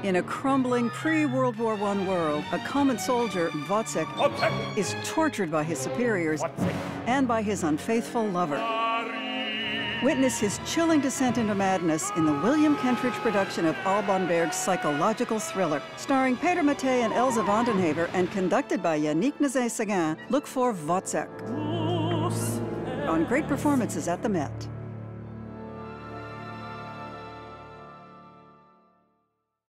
In a crumbling pre-World War I world, a common soldier, Wozzeck, is tortured by his superiors and by his unfaithful lover. Witness his chilling descent into madness in the William Kentridge production of Berg's psychological thriller. Starring Peter Mattei and Elsa Vandenhaver and conducted by Yannick Nézet-Séguin, look for Wozzeck on Great Performances at the Met.